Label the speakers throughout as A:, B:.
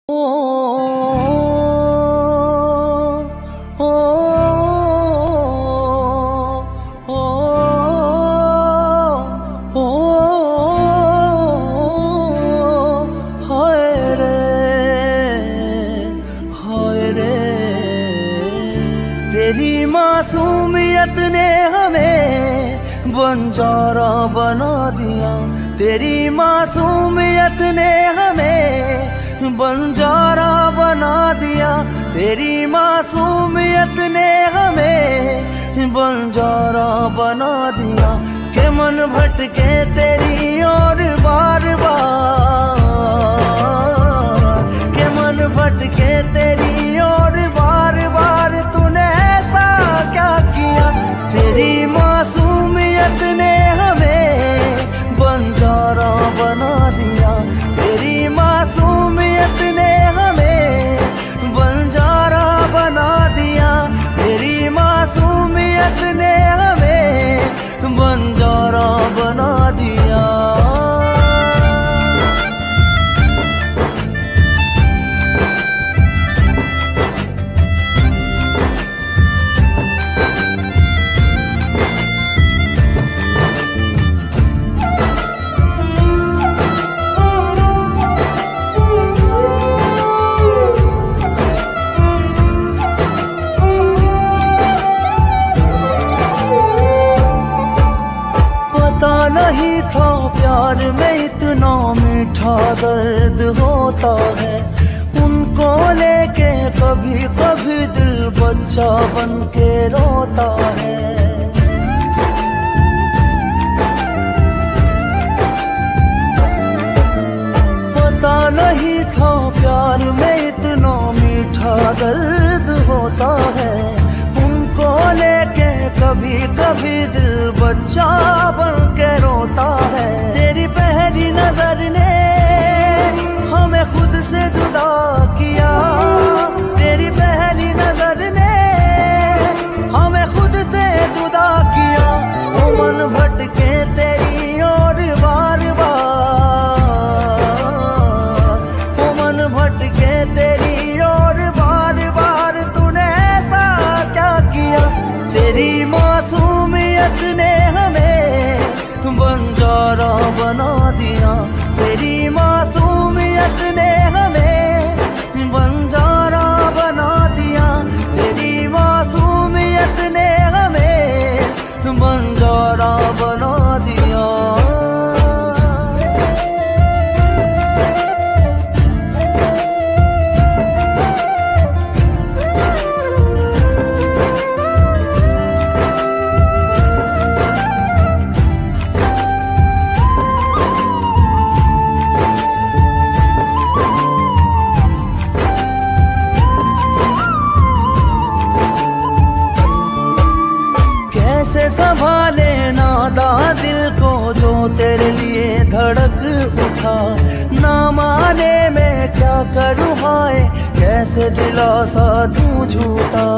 A: ओ, ओ, ओ, ओ, हाय रे, हाय रे। तेरी मासूमियत ने हमें बंजारा बना दिया। तेरी मासूमियत ने हमें बंजारा बना दिया। तेरी मासूमियत ने हमें बंजारा बना दिया। के मन भटके तेरी और बार बार, के मन भटके तेरी और बार बार। तूने ऐसा क्या किया? तेरी मासूमियत ने हमें बंजारा बना दिया। तेरी मासूमियत ने हमें बंजारा बना दिया। तेरी मासूमियत ने हमें बंजारा बना दिया। नहीं था प्यार में इतना मीठा दर्द होता है। उनको लेके कभी कभी दिल बच्चा बन के रोता है। पता नहीं था प्यार में इतना मीठा दर्द होता है। उनको लेके कभी कभी दिल बच्चा बन के रोता है। तेरी पहली नजर ने हमें खुद से जुदा किया। तेरी पहली नजर ने हमें खुद से जुदा किया। वो मन भटके तेरी और बार बार, वो मन भटके तेरी और बार बार। तूने ऐसा क्या किया? तेरी मासूमियत ने हमें बंजारा बना दिया। तेरी मासूमियत ने हमें बंजारा बना दिया। तेरी मासूमियत ने हमें बंजारा बना दिया। कैसे संभाले नादा दिल को जो तेरे लिए धड़क उठा। ना माने मैं क्या करूँ हाय, कैसे दिलासा दूँ झूठा।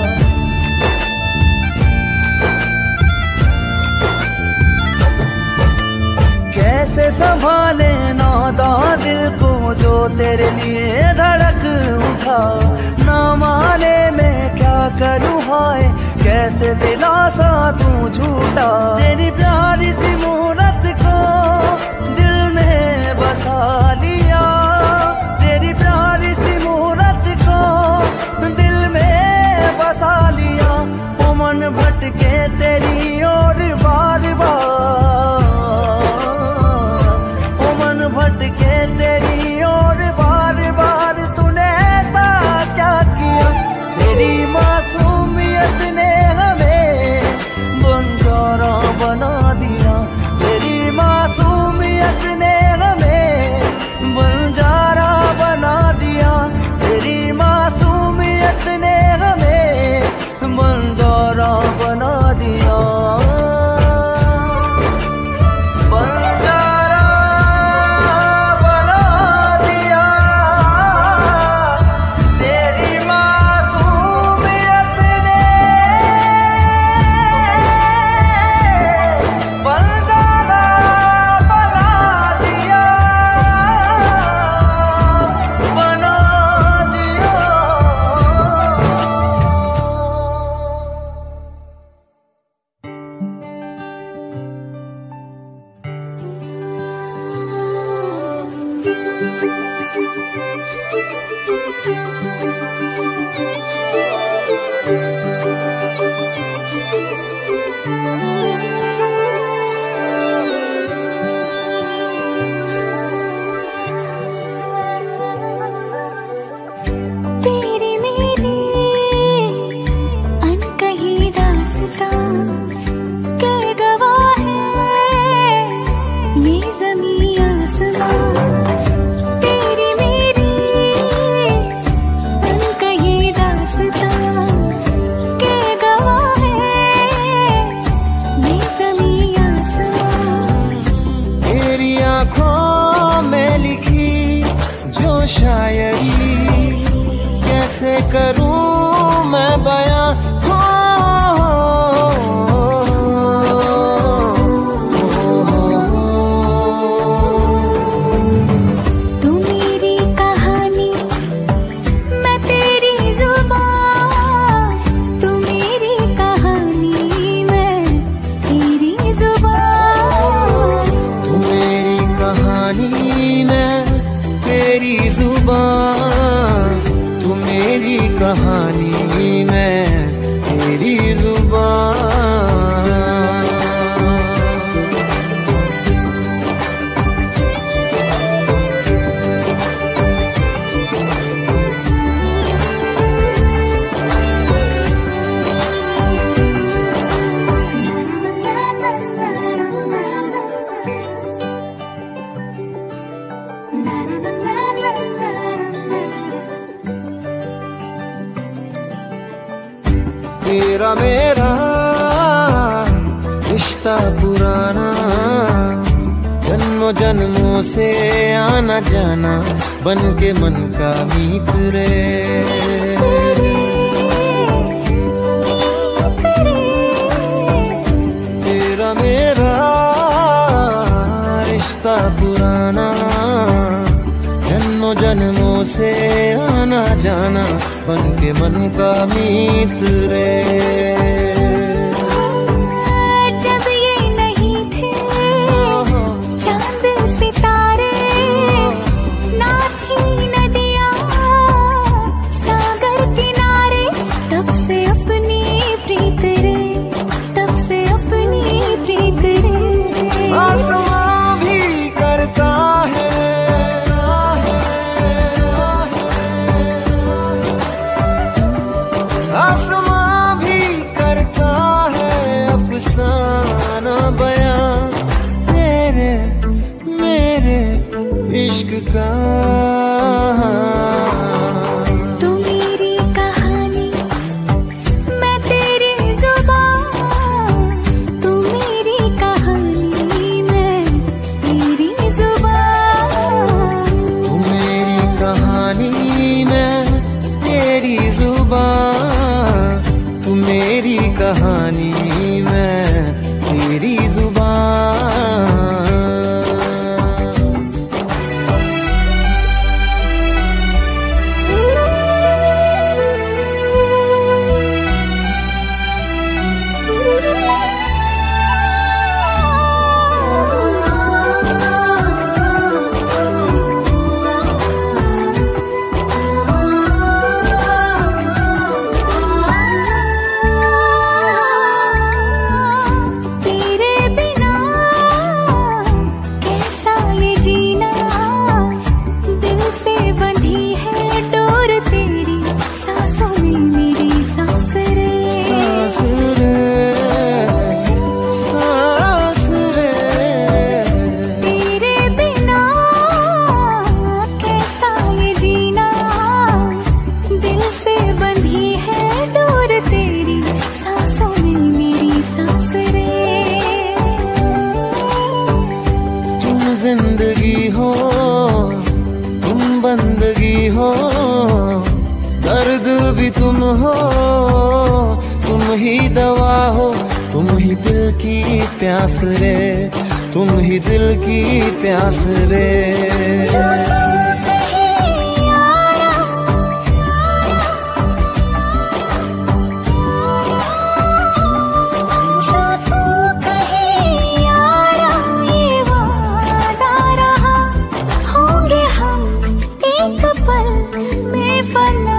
A: कैसे संभाले नादा दिल को जो तेरे लिए धड़क उठा। ना माने मैं क्या करूँ हाय, कैसे दिलासा तू झूठा। तेरी प्यारी सी मूरत को दिल में बसा लिया। तेरी प्यारी सी मूरत को दिल में बसा लिया। वो मन भटके तेरी और बार बार, वो मन भटके तेरी और बार बार। तूने ऐसा क्या किया? तेरी मासूमियत ने हमें बंजारा बना दिया। शायरी कैसे करूं मैं बयां
B: तू मेरी कहानी मैं तेरी जुबान, तू मेरी कहानी मैं तेरी जुबान,
A: तू मेरी कहानी मैं तेरी जुबान, तू मेरी कहानी मैं तेरी जुबान। तेरा मेरा रिश्ता पुराना, जन्मों जन्मों से आना जाना, बन के मन का मीत रे। तेरा मेरा रिश्ता पुराना, जन्मों जन्मों से आना जाना, बन के मन का मीत रे।
B: जब ये नहीं थे चांद सितारे, ना थी नदियाँ सागर किनारे, तब से अपनी प्रीत रे, तब से अपनी प्रीत रे।
A: आसमां भी करता है, आसमां भी करता है अफसाना बयां, तेरे मेरे इश्क का।
B: तू मेरी कहानी मैं तेरी जुबान, तू मेरी कहानी मैं तेरी जुबान,
A: तू मेरी कहानी मैं तेरी जुबान, तू मेरी कहानी मैं तेरी जुबान। जिंदगी हो तुम बंदगी हो, दर्द भी तुम हो, तुम ही दवा हो, तुम ही दिल की प्यास रे, तुम ही दिल की प्यास रे।
B: एक पल में फना।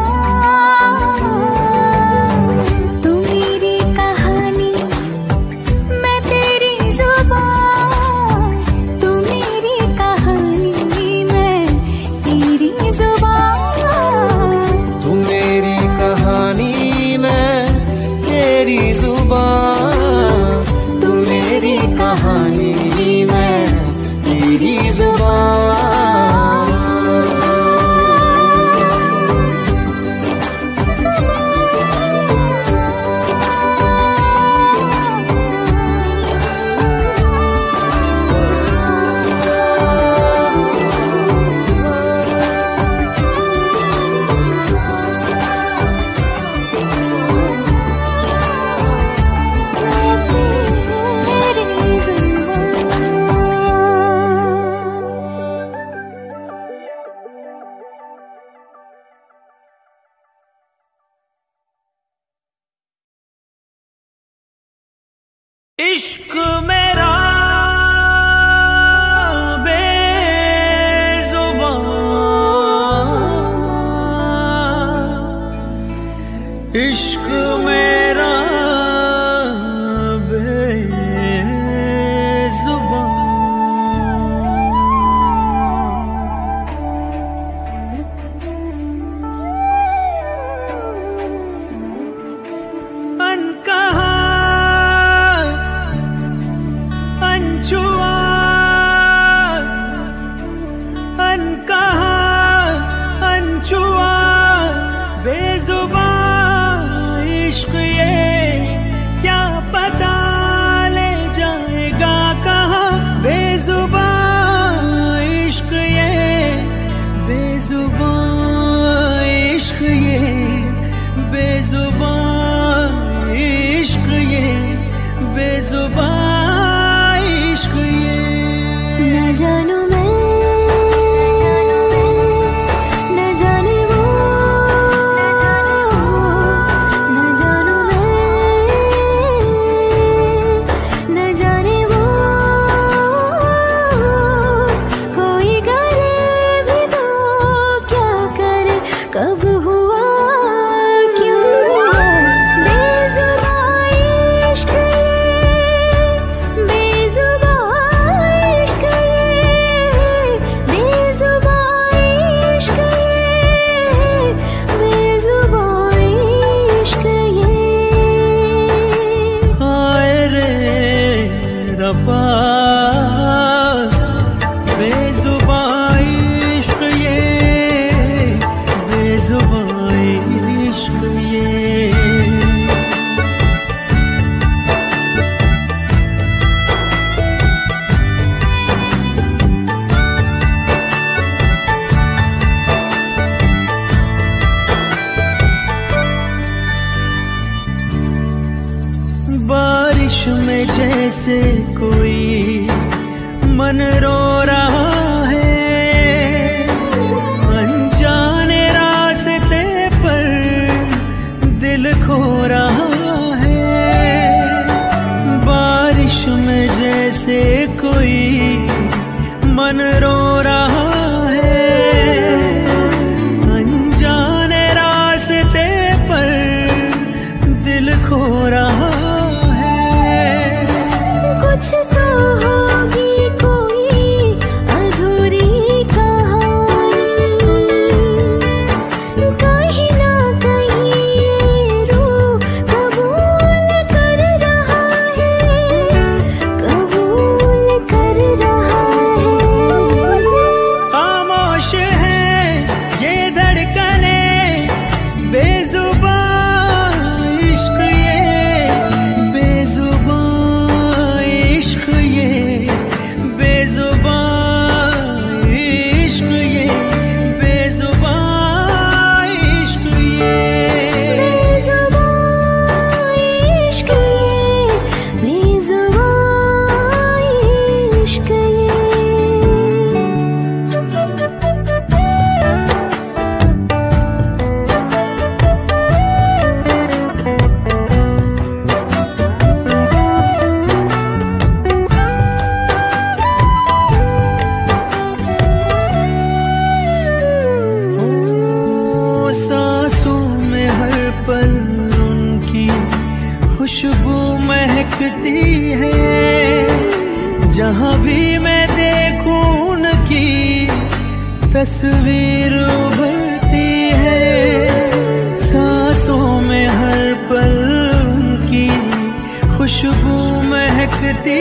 B: तू मेरी कहानी मैं तेरी जुबान, तू मेरी कहानी मैं तेरी जुबान,
A: तू मेरी कहानी मैं तेरी जुबान, तू मेरी कहानी मैं तेरी जुबान। इश्क मेरा बेजुबान, इश्क मेरा बेजुबान। अनकहा अनछुआ, अनकहा अनछुआ बेजुबान, इश्क ये क्या पता ले जाएगा कहाँ बेजुबान, इश्क ये बेजुबान, इश्क ये बेजुबान, इश्क ये बेजुबान, इश्क ये।
B: न जानू मैं, न जाने वो, न जानू मैं, न जाने वो, कोई करे भी तो क्या करे, कब हुआ क्यों हुआ, बेजुबान इश्क ये, बेजुबान इश्क ये, बेजुबान इश्क ये, बेजुबान इश्क ये।
A: हाय रे रब्बा बेजुबान इश्क ये, बेजुबान इश्क ये। बारिश में जैसे कोई मन रो रहा है, अनजाने रास्ते पर दिल खो रहा है, बारिश में जैसे कोई मन रो रहा है, अनजाने रास्ते पर दिल खो रहा है।
B: कुछ तो होगी कोई
A: पल उनकी खुशबू महकती है। जहाँ भी मैं देखूं उनकी तस्वीर उभरती है। सांसों में हर पल उनकी खुशबू महकती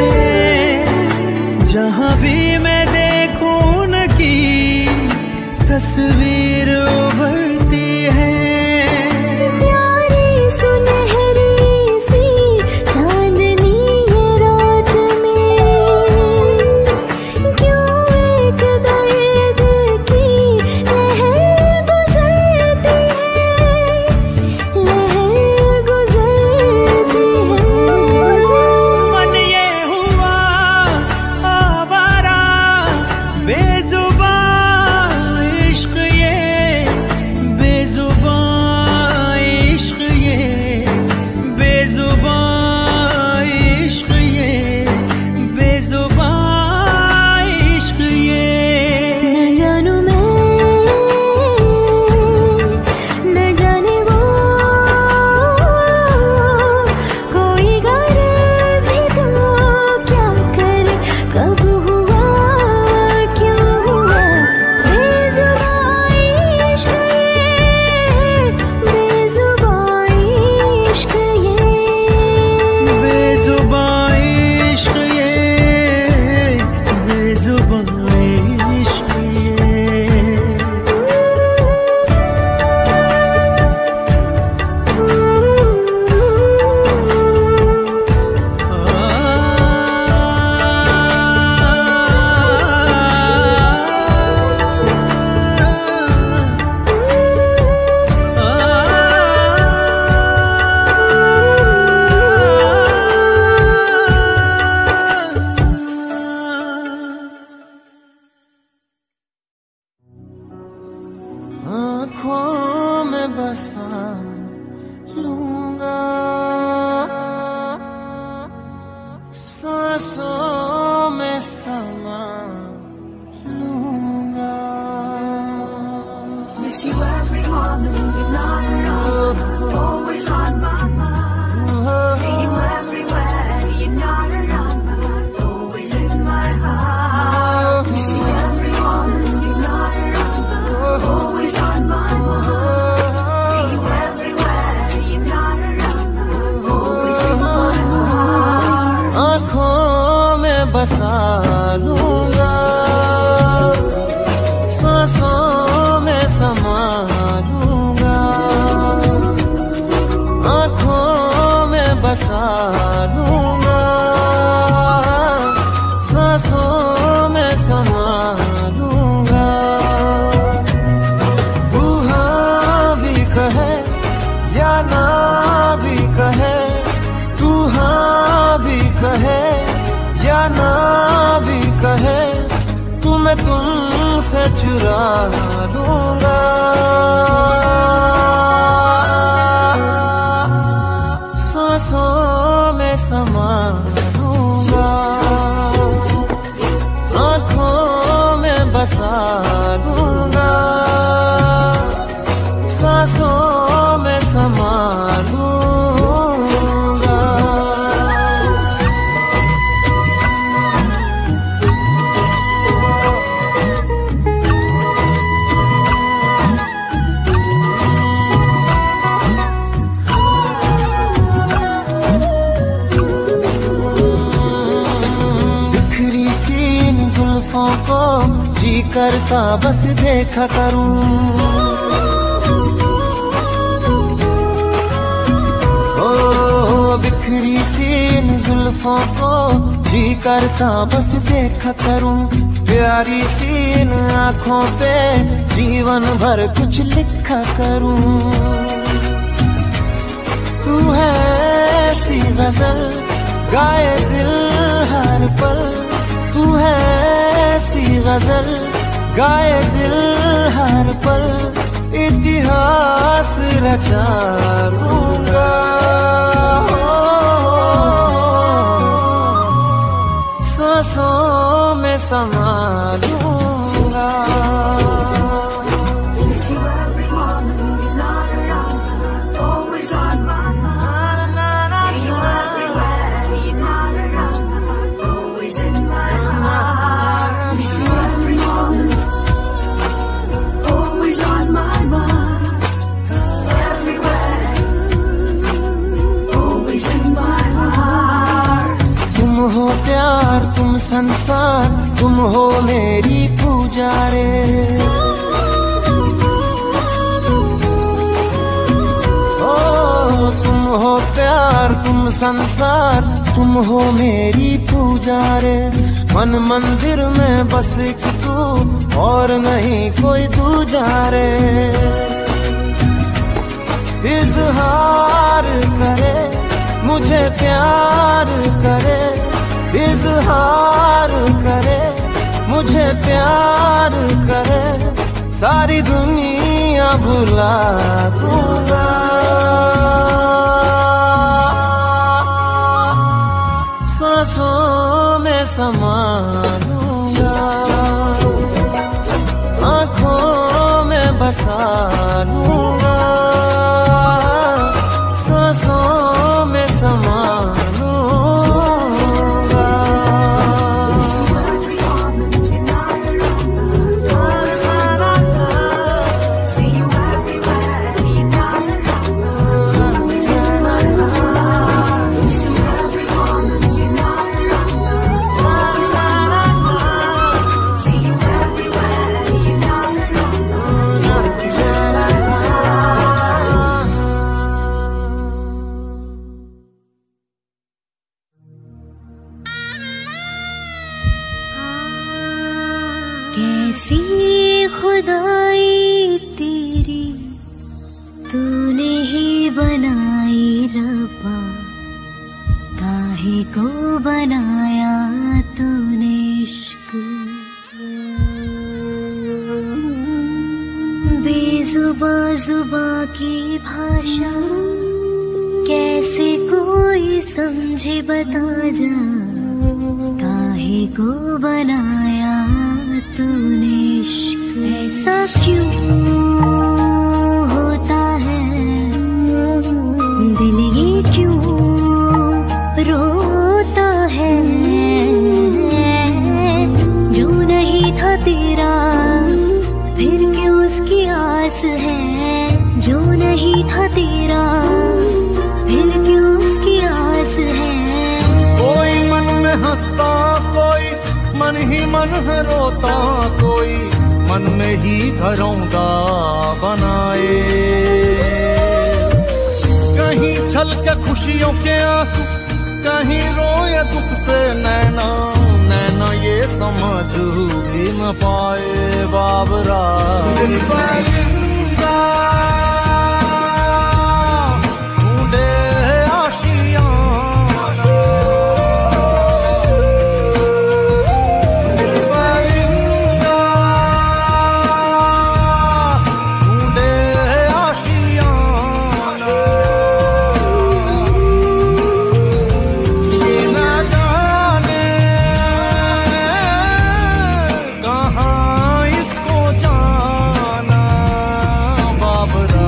A: है। जहाँ भी मैं देखूं उनकी तस्वीर उभरती है।
B: प्यारी सुनहरी सी चांदनी ये रात में, क्यों एक दर्द की लहर गुजरती है, लहर गुजरती है।
A: मन ये हुआ आवारा बेजुबां, इश्क ये बेजुबां, इश्क ये बेजुबां, इश्क ये बेजुबां, इश्क ये।
B: न जानू मैं, न जाने वो, कोई गर भी तो क्या करे, कब हुआ क्यों हुआ। बेज़ुबां इश्क ये, बेज़ुबां इश्क ये।
A: बेजुबां इश्क ये, बेजुबां इश्क ये। आँखों में बसा लूंगा, सांसों में समा लूंगा।
C: Miss you every morning, you're not around, always on my mind. See you everywhere, you're not around, but always in my heart. Miss you every morning, you're not around, but always on my mind. See you everywhere, you're not around, but always in my heart.
A: आँखों में बसा लूंगा, सांसों में समा लूंगा। आँखों में बसा लूंगा, सांसों में समा लूंगा। तू हाँ भी कहे या ना भी कहे, तू हाँ भी कहे या ना भी कहे, तुम्हें तुमसे चुरा लूंगा। सांसों में समा लूंगा, आँखों में बसा लूंगा, सांसों में समा लूंगा। को जी करता बस देखा करूं, ओ बिखरी सी इन जुल्फों को जी करता बस देखा करूं। प्यारी सी इन आँखों पे जीवन भर कुछ लिखा करूं। तू है ऐसी गजल गाए दिल हर पल, तू है ऐसी गजल गाए दिल हर पल। इतिहास रचा दूंगा, सांसों में समा लूंगा। हो मेरी पूजा रे। ओ तुम हो प्यार, तुम संसार, तुम हो मेरी पूजा रे। मन मंदिर में बस एक तू और नहीं कोई दूजा रे। इजहार करे मुझे प्यार करे, इजहार करे मुझे प्यार करे, सारी दुनिया भुला दूंगा। सांसों में समा लूंगा, आँखों में बसा लूंगा, सांसों में समा लूंगा।
B: कैसी खुदाई तेरी तूने ही बनाई रब्बा, काहे को बनाया तूने इश्क। बेजुबा जुबा की भाषा कैसे कोई समझे बता जा, काहे को बनाया तूने इश्क। ऐसा क्यों होता है दिल, ये क्यों रोता है। जो नहीं था तेरा फिर क्यों उसकी आस है, जो नहीं था तेरा फिर क्यों उसकी आस है।
A: कोई मन में हंसता, कोई मन ही मन है रोता, कोई मन में ही घरौंदा बनाए। कहीं छलके खुशियों के आंसू, कहीं रोए दुख से नैना, नैना ये समझ भी न पाए बाबरा। परिंदा ढूंढे आशियाना, परिंदा ढूंढे आशियाना। ये न जाने कहाँ इसको जाना बाबरा।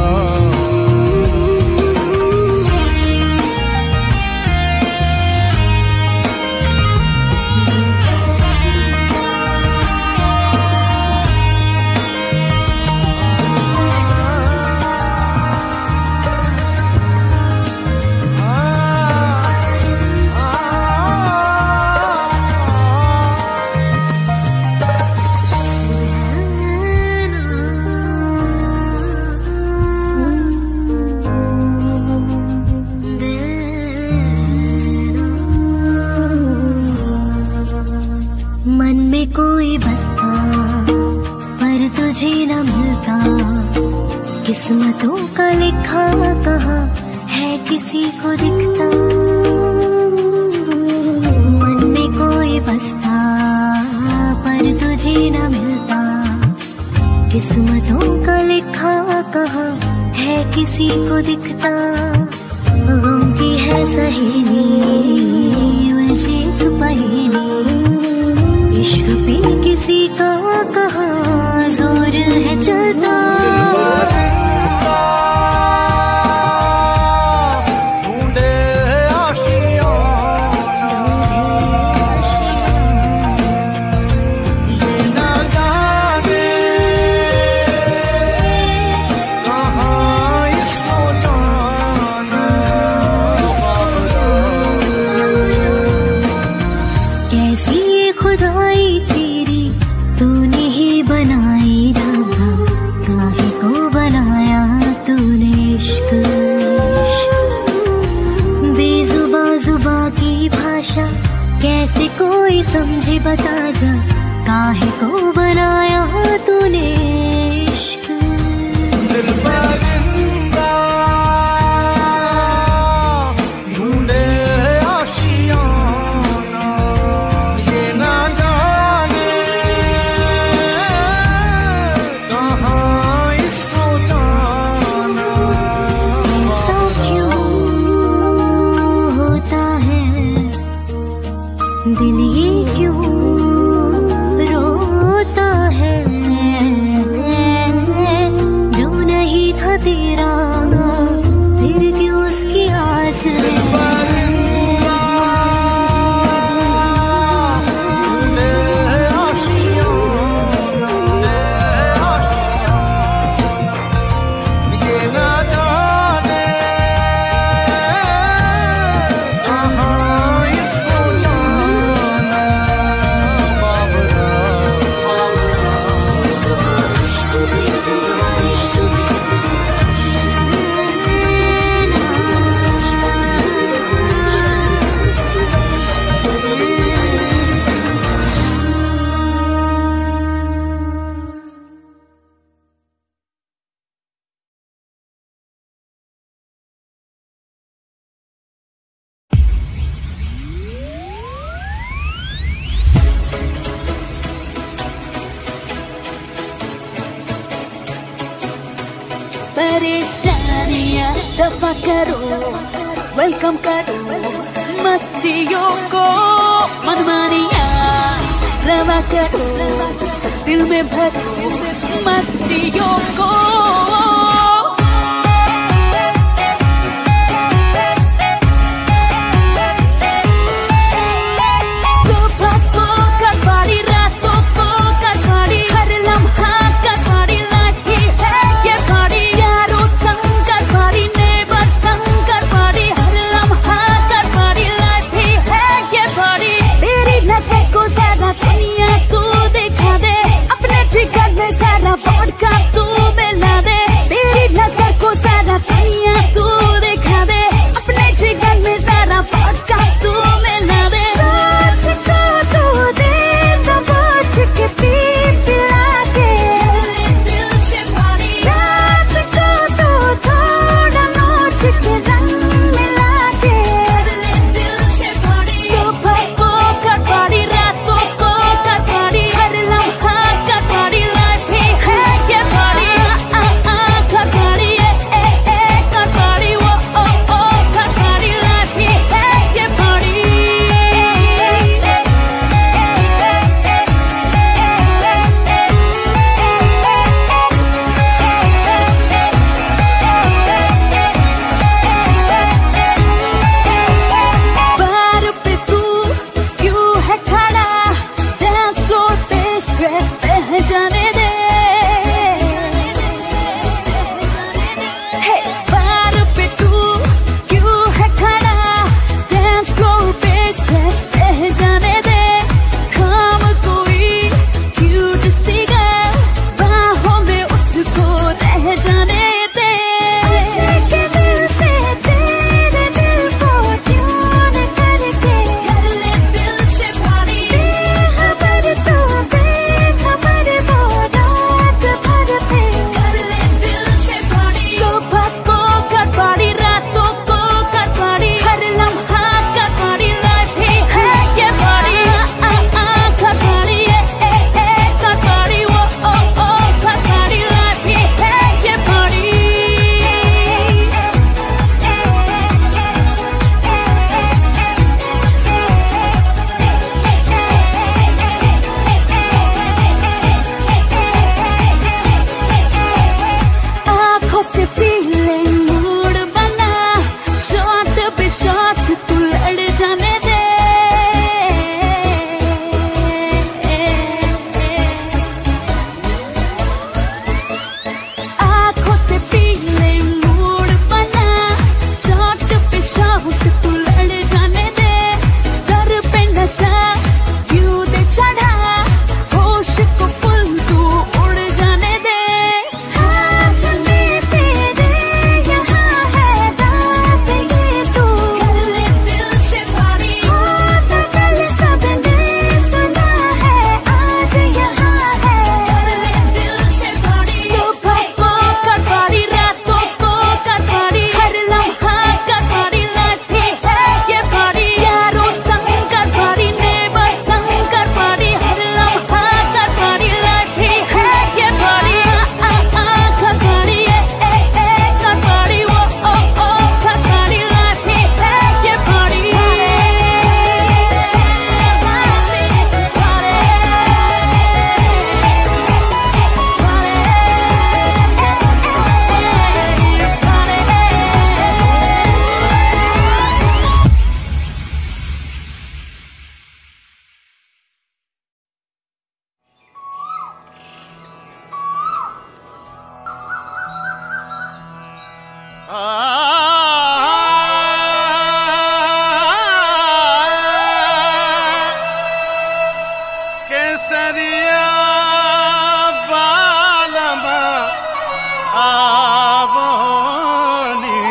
B: मन में कोई बसता पर तुझे न मिलता, किस्मतों का लिखा कहाँ है किसी को दिखता। मन में कोई बसता पर तुझे न मिलता, किस्मतों का लिखा कहाँ है किसी को दिखता। गम की है सहेली उलझी एक पहेली, इश्क पे किसी का कहाँ जोर है चलता।
A: ढूंढे आशियाना, ये न जाने कहाँ इसको जाना बाबरा।
B: कैसी ये खुदाई तेरी कैसे कोई समझे बता जा, काहे को बनाया तूने इश्क।
A: दिल परिंदा ढूंढे आशियाना, ये ना जाने कहाँ इसको जाना।
B: ऐसा क्यों होता है दिल, ये क्यों रोता है, जो नहीं था तेरा फिर क्यों उसकी आस है।
D: परेशानियाँ दफा करो, वेलकम करो मस्तियों को, मनमानियाँ रवा करो, दिल में भरो मस्तियों को। सुबह को कटवारी, रातों को कटवारी, हर लम्हा कटवारी, लाइफ ही है ये पारी। यारों संग कटवारी, नेबर संग कटवारी, हर लम्हा कटवारी, लाइफ ही है ये पारी। तेरी नजर को ज्यादा दुनिया तू दिखा दे, अपने जिगर में सारा वोडका तू मिला दे।
E: केसरिया बालमा आवनी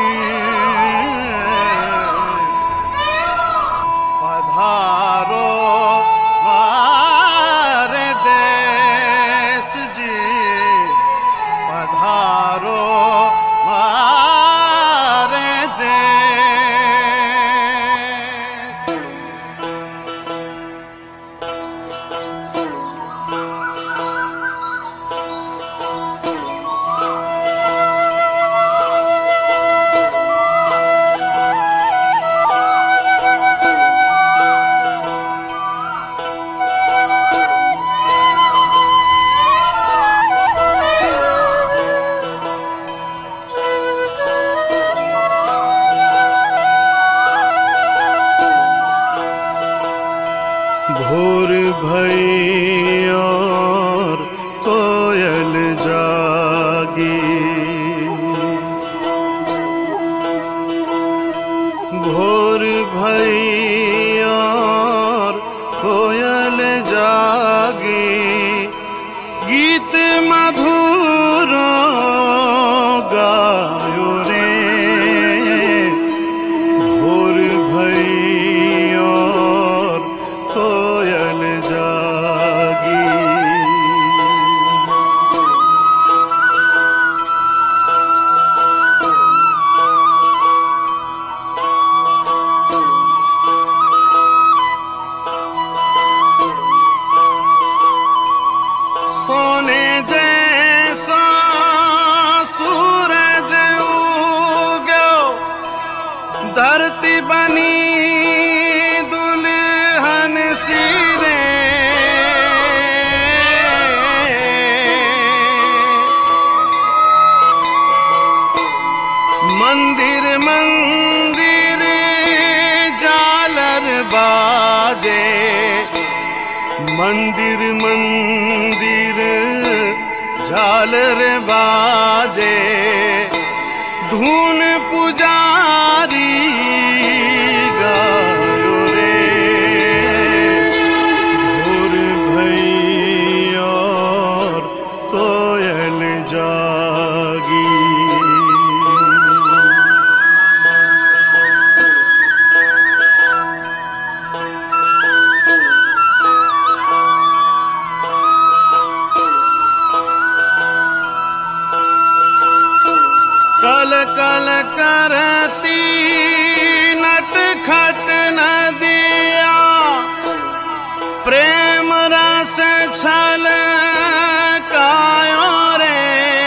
E: पधारो मारे देश जी पधारो मारे देश। भोर भई और कोयल जागी भोर भई और कोयल जागी गीत मधुर गायो रे भोर भई और कोयल जागी। सोने जैसा सूरज उगो धरती बनी दुल्हन सिरे मंदिर मंदिर झालर बाजे मंदिर मंदिर झालर बाजे धून पुजारी गायो रे भोर भई और कोयल जागी। कल कल करती नट खट नदिया प्रेम रस छल कायो रे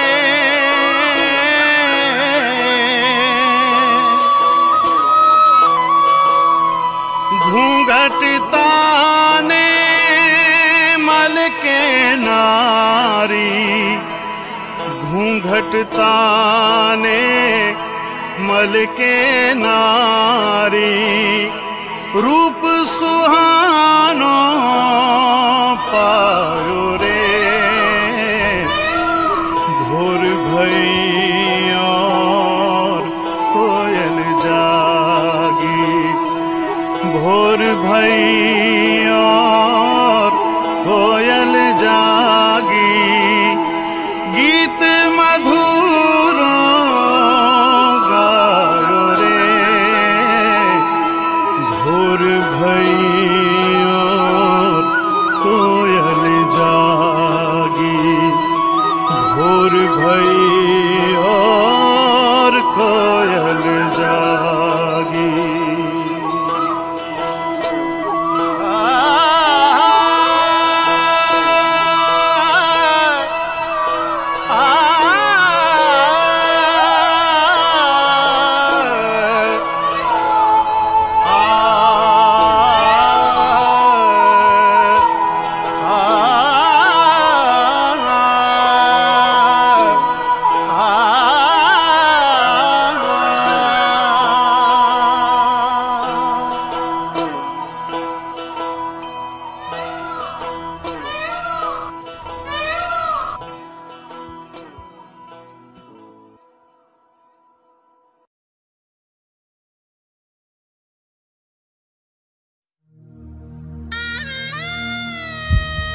E: घूंघट ताने मल के नारी घूंघट ताने मल के नारी रूप सुहानो पायो रे भोर भई और कोयल जागी भोर भई और कोयल जागी गीत मधुर गायो रे भोर भई और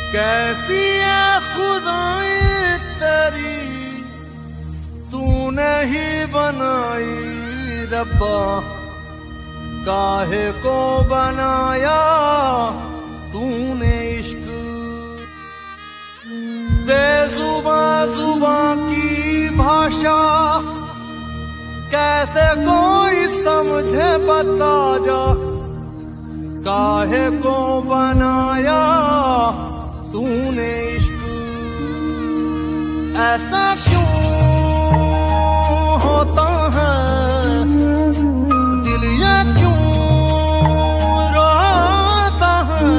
A: कैसी है खुदाई तेरी तूने ही बनाई रब्बा, काहे को बनाया तूने इश्क। बेजुबां जुबां की भाषा कैसे कोई समझे बता जा, काहे को बनाया तूने इश्क। ऐसा क्यों होता है दिल ये क्यों रोता है,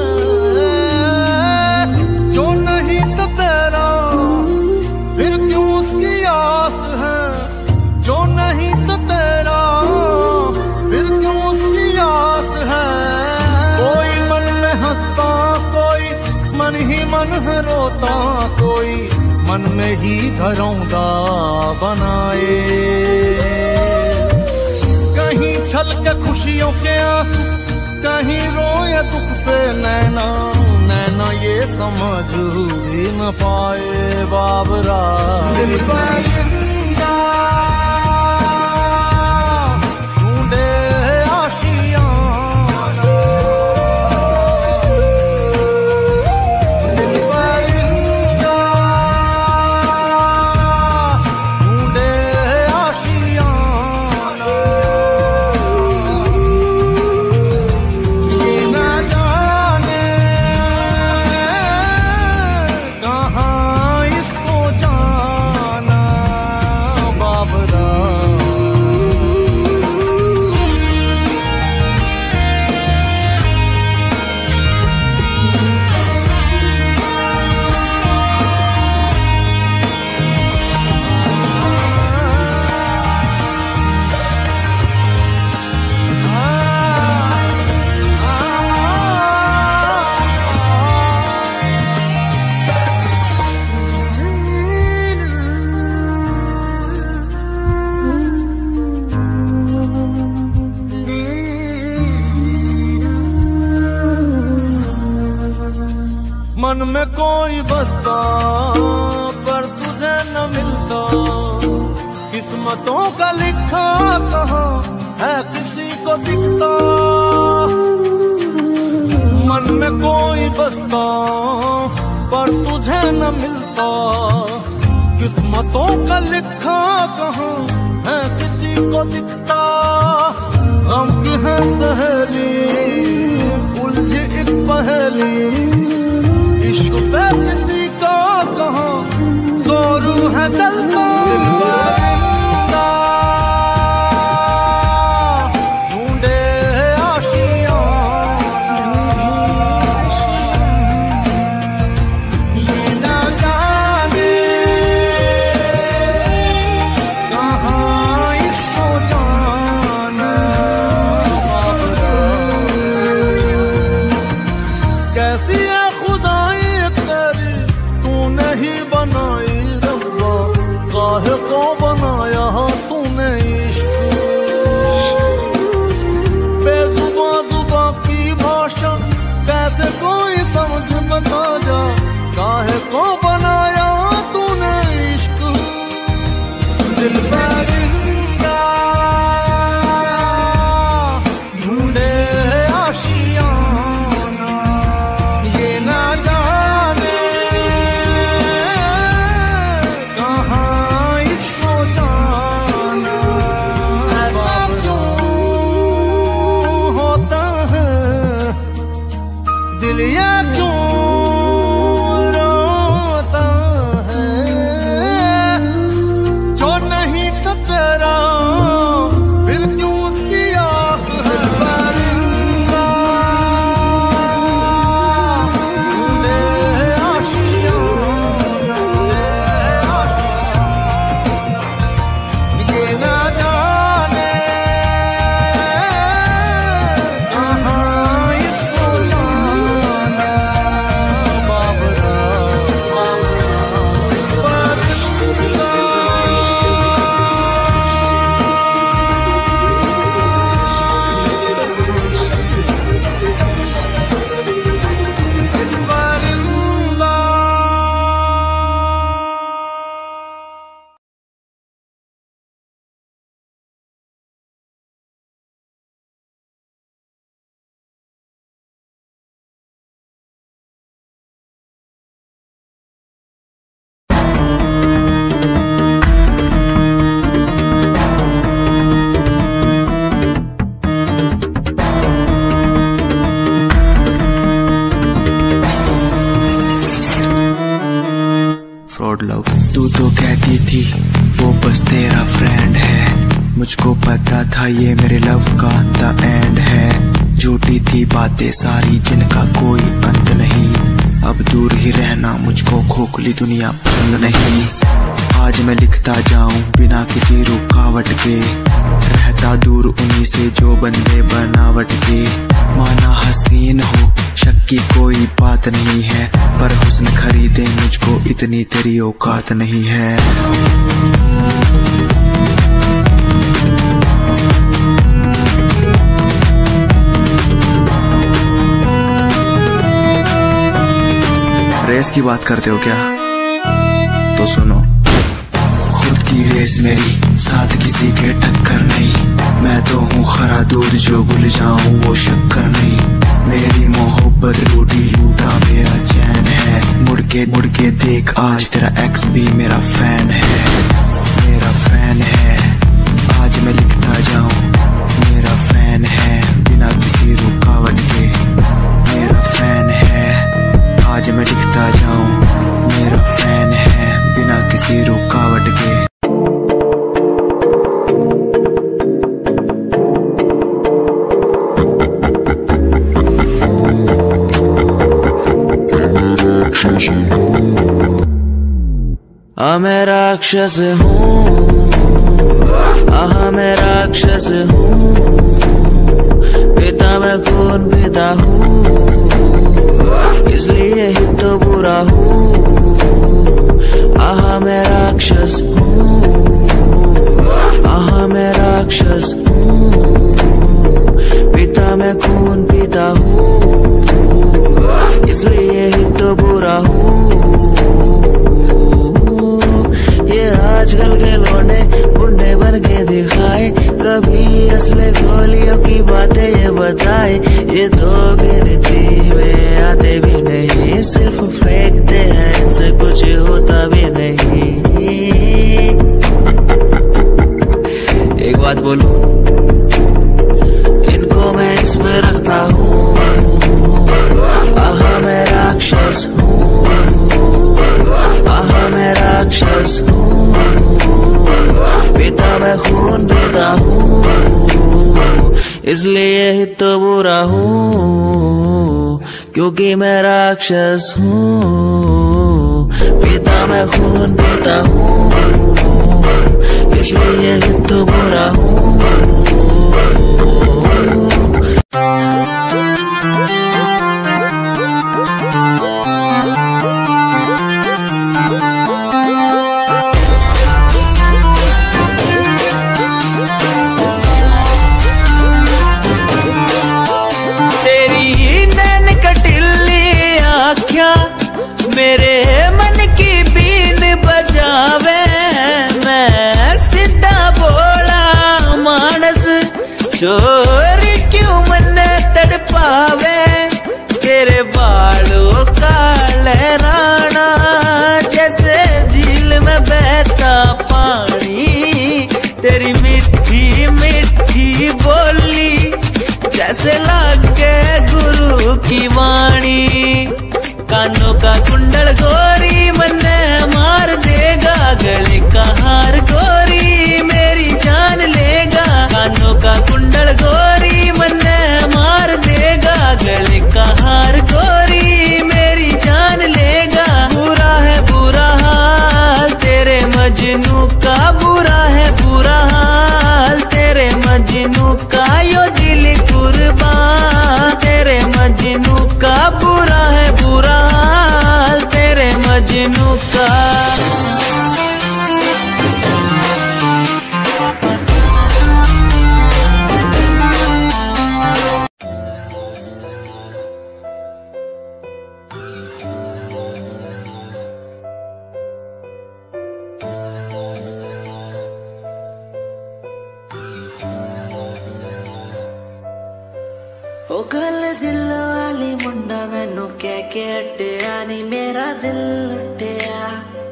A: जो नहीं तो तेरा फिर क्यों उसकी आस है, जो नहीं तो तेरा फिर क्यों उसकी आस है। कोई मन में हंसता कोई मन ही मन है रोता, कोई मन में ही घरौंदा बनाए। कहीं छलके खुशियों के आंसू, कहीं रोए दुख से नैना, नैना ये समझ भी न पाए बाबरा। दिल परिंदा ढूंढे आशियाना, दिल परिंदा ढूंढे आशियाना। ये न जाने कहाँ इसको जाना बाबरा। मन में कोई बसता पर तुझे न मिलता, किस्मतों का लिखा कहाँ है किसी को दिखता। मन में कोई बसता पर तुझे न मिलता, किस्मतों का लिखा कहाँ है किसी को दिखता। गम की है सहेली उलझी एक पहेली, इश्क पे किसी का कहाँ जोर है चलता। ढूंढे आशियाना, ये न जाने कहाँ इसको जाना। कैसी है बनाई रब्बा, काहे को बनाया
F: तेरा फ्रेंड है। मुझको पता था ये मेरे लव का द एंड है। झूठी थी बातें सारी जिनका कोई अंत नहीं। अब दूर ही रहना मुझको खोखली दुनिया पसंद नहीं। आज मैं लिखता जाऊं बिना किसी रुकावट के, रहता दूर उन्हीं से जो बंदे बनावट के। माना हसीन हो शक की कोई बात नहीं है, पर हुस्न खरीदे मुझको इतनी तेरी औकात नहीं है। रेस की बात करते हो क्या? तो सुनो, खुद की रेस मेरी साथ किसी के टक्कर नहीं। मैं तो हूँ खरा दूध जो भूल जाऊं वो शक्कर नहीं। मेरी मोहब्बत लूटी लूटा मेरा चैन है। मुड़ के देख आज तेरा एक्स भी मेरा फैन है। मेरा फैन है आज मैं लिखता जाऊं। मेरा फैन है बिना किसी रुकावट के। मेरा फैन है आज मैं लिखता जाऊं। मेरा फैन है बिना किसी रुकावट के।
A: मैं राक्षस हूँ, मैं राक्षस हूँ। पिता मैं खून पीता हूँ, इसलिए ही तो बुरा हूँ। मैं राक्षस हूँ, मैं राक्षस हूँ। पिता मैं खून पीता हूँ, इसलिए ही तो बुरा हूँ। ये आजकल के लौंडे बुढ़े बन के दिखाए, कभी असले गोलियों की बातें ये बताए। ये तो गिनती में आते भी नहीं, सिर्फ फेंकते हैं, इनसे कुछ होता भी नहीं। एक बात बोलूं, इनको मैं इसमें रखता हूँ। मैं राक्षस हूँ, मैं राक्षस हूँ। पिता मैं खून पीता हूँ, इसलिए ही तो बुरा हूँ, क्योंकि मैं राक्षस हूँ। पिता मैं खून पीता हूँ, इसलिए ही तो बुरा हूँ। मेरे मन की बीन बजावे, मैं सीधा बोला मानस, चोरी क्यों मन तड़पावे। तेरे बालों का लहराना जैसे झील में बहता पानी। तेरी मीठी मीठी बोली जैसे लागे गुरु की वाणी। कानों का कुंडल गोरी मन्ने मार देगा, गले का हार गोरी मेरी जान लेगा। कानों का कुंडल गोरी मन्ने मार देगा, गले का हार गोरी मेरी जान लेगा। बुरा है बुरा हाल तेरे मजनू का, बुरा है बुरा हाल तेरे मजनू का। यो दिल कुर्बान तेरे मजनू का, बुरा है बुरा हाल तेरे मजनू का। ओ गल दिल वाली मुंडा मैनू कह के हटिया नी, मेरा दिल लुटिया।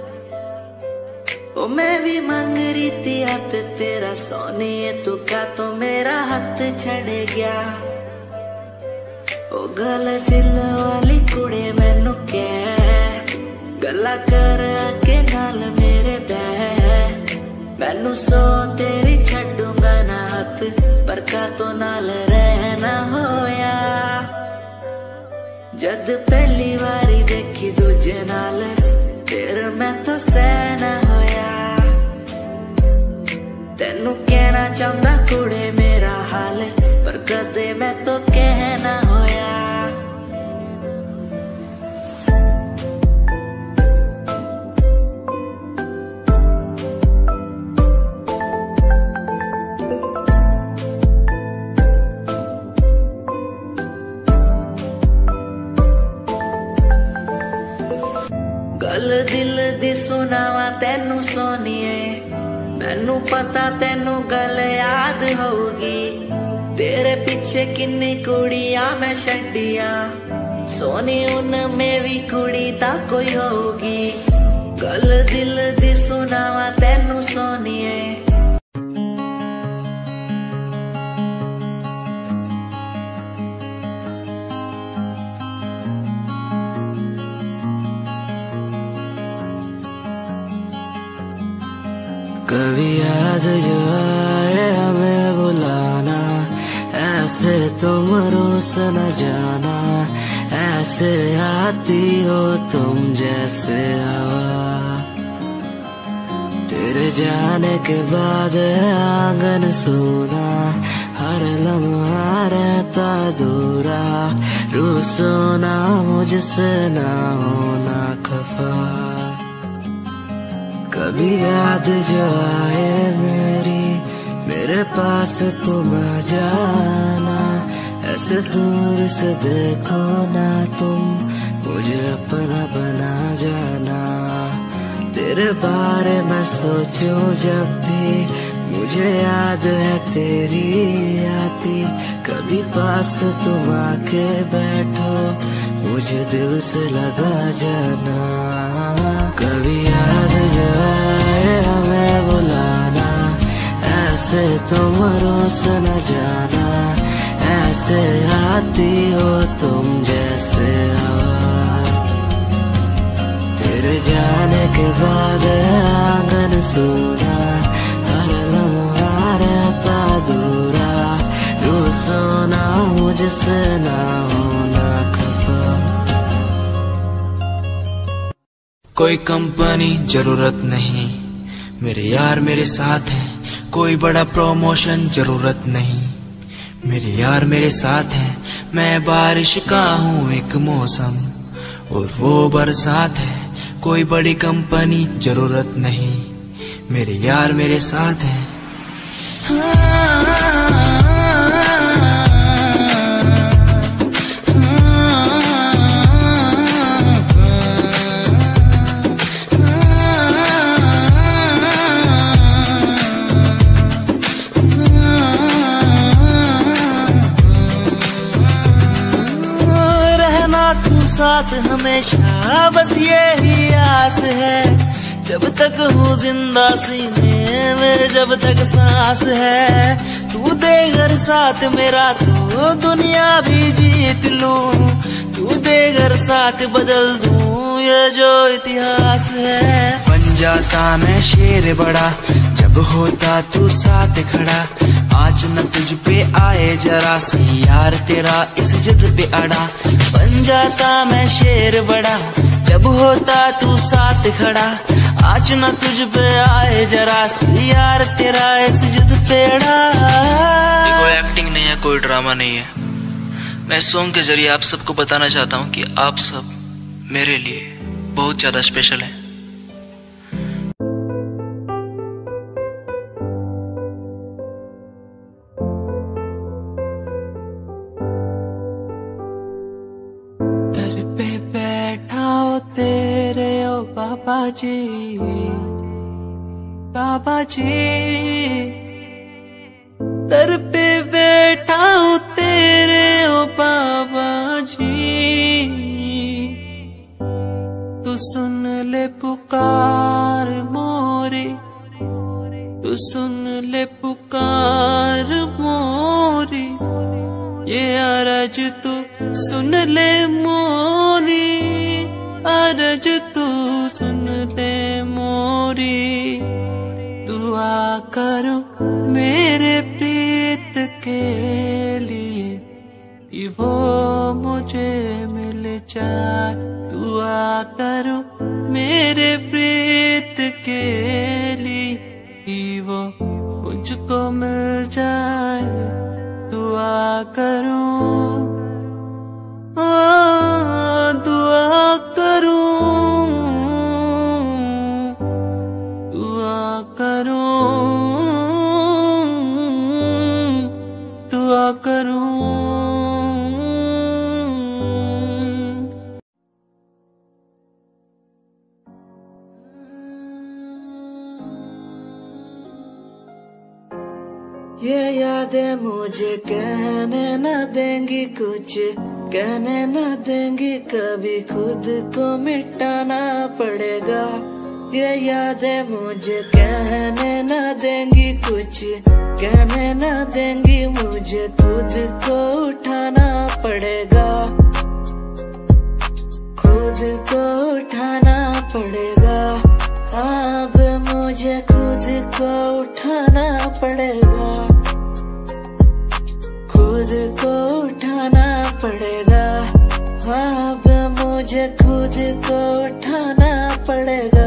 A: ओ मैं भी मांग रही थी हाथ तेरा सोनी, तू का तो मेरा हाथ छड़ गया। ओ गल दिल वाली कुड़े मैनू कह, गला कर के नाल मेरे बह।
G: मैनू सो तेरी छड्डूंगा ना हथ पर का तो नाल रहना होया जद पहली बारी देखी दूजे नाल तेरे मैं तो सहना होया तेनू कहना चाहता कुड़े मेरा हाल पर कदे मैं तो कहना होया गल दिल दी सुनावा तेनू सोनिए मैनू पता तेनू गल याद होगी तेरे पीछे किन्नी कुड़ियां मैं छड्डियां सोनी उनमें भी कुड़ी ता कोई होगी गल दिल दी सुनावा तेनू सोनिए
H: कभी याद जो आए हमें बुलाना ऐसे तुम रूस न जाना ऐसे आती हो तुम जैसे हवा तेरे जाने के बाद आंगन सूना हर लम्हा रहता दूरा रूसोना मुझसे ना होना खफा कभी याद जो आए मेरे पास तुम आ जाना ऐसे दूर से देखो ना तुम मुझे अपना बना जाना तेरे बारे में सोचूं जब भी मुझे याद है तेरी आती कभी पास तुम आके बैठो मुझे दिल से लगा जाना कभी याद जो आए हमें बुलाना ऐसे तुम रोस न जाना ऐसे आती हो तुम जैसे हवा तेरे जाने के बाद आंगन सूना हर लम्हा रहता दूरा रूसोना मुझसे ना होना खफा
F: कोई कंपनी जरूरत नहीं मेरे यार मेरे साथ हैं कोई बड़ा प्रमोशन जरूरत नहीं मेरे यार मेरे साथ हैं मैं बारिश का हूँ एक मौसम और वो बरसात है कोई बड़ी कंपनी जरूरत नहीं मेरे यार मेरे साथ हैं
A: साथ हमेशा बस यही आस है जब तक हूँ जिंदा सीने में जब तक सांस है तू दे घर साथ मेरा तो दुनिया भी जीत लूं तू दे घर साथ बदल दूं ये जो इतिहास है
F: बन जाता मैं शेर बड़ा जब होता तू साथ खड़ा आज न तुझ पे आए जरा सी यार तेरा इस जिद पे अड़ा
A: बन जाता मैं शेर बड़ा जब होता तू साथ खड़ा आज न तुझ पे आए जरा सी यार तेरा इस जिद पे अड़ा
F: कोई एक्टिंग नहीं है कोई ड्रामा नहीं है मैं सॉन्ग के जरिए आप सबको बताना चाहता हूँ कि आप सब मेरे लिए बहुत ज्यादा स्पेशल है
A: बाबा जी दर पे बैठा हूँ तेरे ओ बाबा जी तू सुन ले पुकार मोरी तू सुन ले पुकार मोरी ये अरज तू सुन ले मोरी अरज तू सुन ले मोरी तू दुआ करूं मेरे प्रीत के लिए कि वो मुझे मिल जाए। दुआ करूं मेरे प्रीत के लिए कि वो मुझको मिल जाए। दुआ करूं, दुआ करूं, दुआ करूं, दुआ करूं। ये यादें मुझे कहने न देंगी कुछ, कहने न देंगी कभी, खुद को मिटाना पड़ेगा। ये यादें मुझे कहने न देंगी कुछ, कहने न देंगी मुझे, खुद को उठाना पड़ेगा, खुद को उठाना पड़ेगा। अब मुझे खुद को उठाना पड़ेगा, खुद को उठाना पड़ेगा। अब मुझे खुद को उठाना पड़ेगा।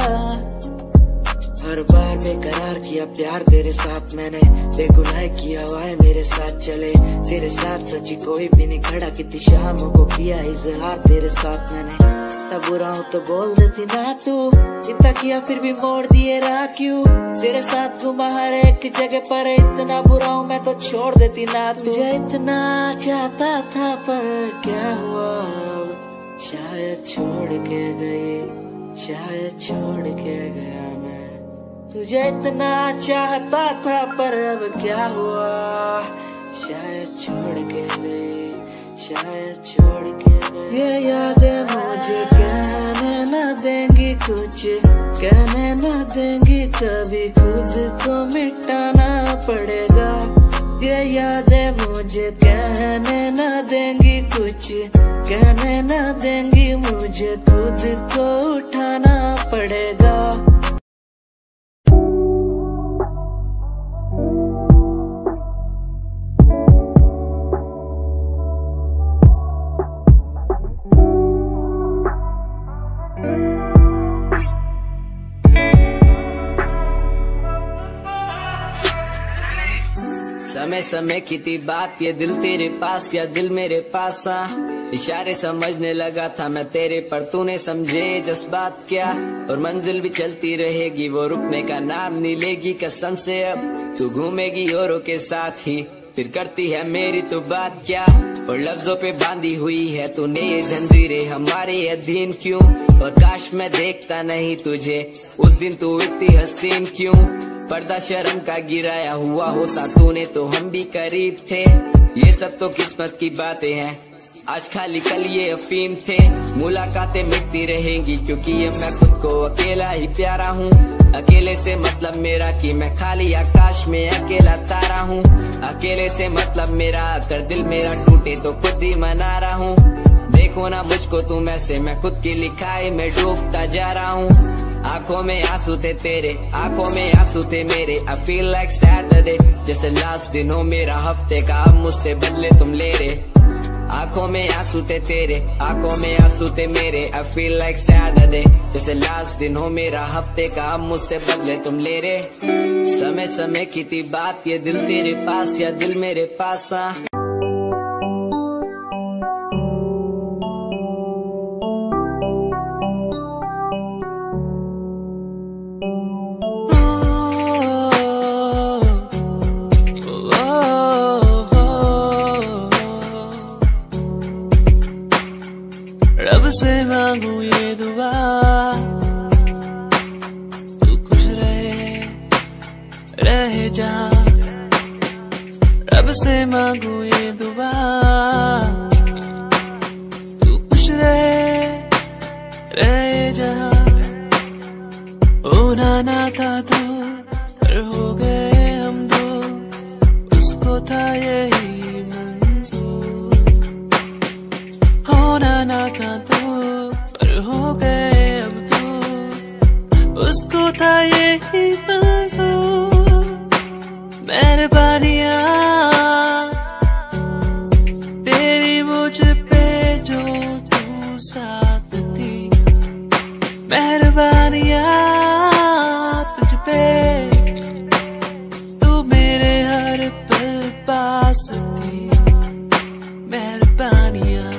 A: हर बार बेकरार किया प्यार तेरे साथ मैंने, बेगुनाह किया वाए मेरे साथ चले। तेरे साथ सच्ची कोई भी नहीं खड़ा, कितनी शामों को किया इजहार तेरे साथ मैंने। तब बुरा हूँ तो बोल देती ना तू, इतना किया फिर भी मोड़ दिए राह क्यों। तेरे साथ घुमा हर एक जगह पर, इतना बुरा हूँ मैं तो छोड़ देती ना तू। तुझे इतना चाहता था पर क्या हुआ, शायद छोड़ के गई, शायद छोड़ के गया मैं। तुझे इतना चाहता था पर अब क्या हुआ, शायद छोड़ के गई, शायद छोड़ के गई। ये यादें मुझे कहने न देंगी कुछ, कहने न देंगी कभी, खुद को मिटाना पड़ेगा। ये यादें मुझे कहने न देंगी कुछ, कहने न देंगी मुझे, खुद को उठाना पड़ेगा।
H: समय समय की थी बात, ये दिल तेरे पास या दिल मेरे पास आ। इशारे समझने लगा था मैं तेरे, पर तूने समझे जज्बात क्या। और मंजिल भी चलती रहेगी, वो रुकने का नाम नहीं लेगी कसम से। अब तू घूमेगी औरों के साथ ही, फिर करती है मेरी तो बात क्या। और लफ्जों पे बांधी हुई है तूने ये जंजीरें, हमारे अधीन क्यों। और काश मैं देखता नहीं तुझे उस दिन, तू इतनी हसीन क्यों। पर्दा शर्म का गिराया हुआ होता तूने तो हम भी करीब थे। ये सब तो किस्मत की बातें हैं, आज खाली कल ये अफीम थे। मुलाकातें मिटती रहेंगी क्योंकि ये मैं खुद को अकेला ही प्यारा हूँ। अकेले से मतलब मेरा कि मैं खाली आकाश में अकेला तारा हूँ। अकेले से मतलब मेरा अगर दिल मेरा टूटे तो खुद ही मना रहा हूँ। देखो ना मुझको तुम ऐसे, मैं खुद की लिखाई में डूबता जा रहा हूँ। आंखों में आंसू थे तेरे, आंखों में आंसू थे मेरे। I feel like Saturday, जैसे लास्ट दिन हो मेरा हफ्ते का, अब मुझसे बदले तुम ले रहे। आंखों में आंसू थे तेरे, आंखों में आंसू थे मेरे। I feel like Saturday, जैसे लास्ट दिन हो मेरा हफ्ते का, अब मुझसे बदले तुम ले रहे। समय समय की थी बात, ये दिल तेरे पास या दिल मेरे पास आ।
A: रब से मांगू ये दुआ, तू खुश रहे जा। रब से मांगू ये दुआ, तू खुश रहे जा। होना ना था तो पर हो गए हम दो, उसको था यही मंजूर। होना ना था तो पर हो गए अब तो, उसको था यही मंजूर। मेरे हर पल पास थी, मेहरबानियां,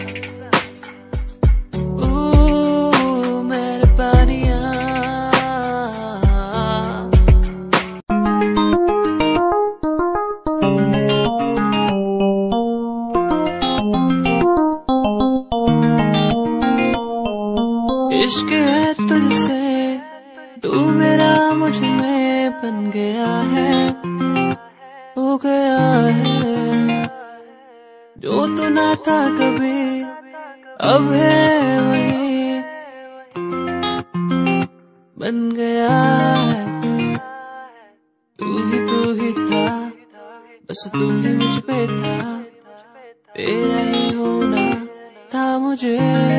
A: मेहरबानियां। इश्क है तुझसे, तू मेरा मुझ में बन गया है, हो गया है। जो तू ना था कभी अब है वही बन गया है। तू ही था, बस तू ही मुझ पे था, तेरा ही होना था मुझे।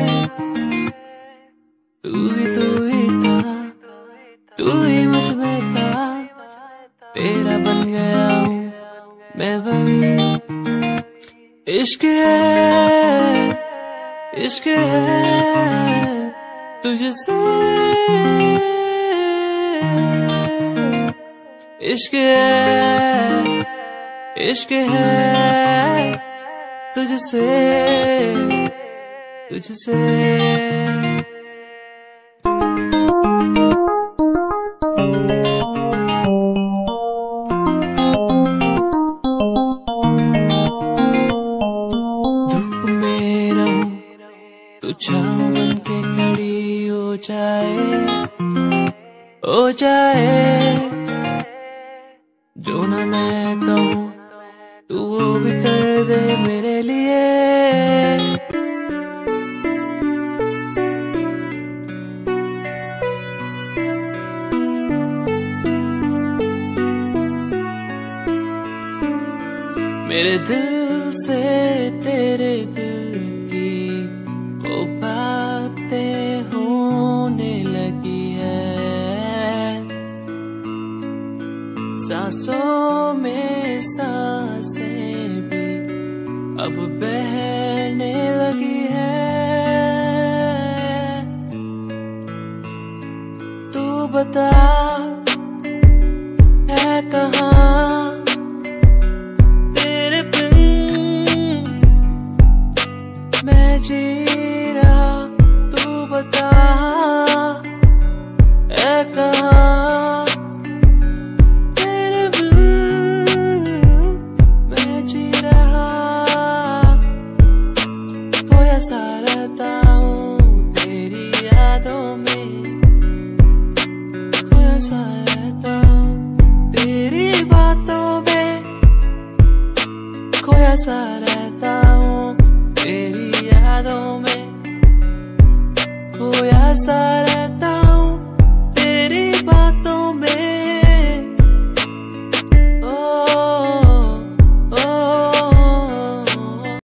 A: तू ही था, तू ही मुझ में था, तेरा बन गया हूँ मैं वही। इश्क है, इश्क है तुझसे, इश्क है, इश्क है तुझसे, तुझसे। छाँव बन के खड़ी हो जाए, जो ना मैं कहूँ तू वो भी कर दे मेरे लिए। मेरे दिल से तेरे दिल की वो बातें होने लगी है, सांसों में सांसें भी अब बहने लगी है। तू बता है कहाँ तेरे बिन मैं जी रहा, तू बता है कहाँ तेरे बिन मैं जी रहा। खोया सा रहता हूँ तेरी यादों में, खोया सा रहता हूँ तेरी बातों में, खोया सा रहता हूँ तेरी यादों में, खोया सा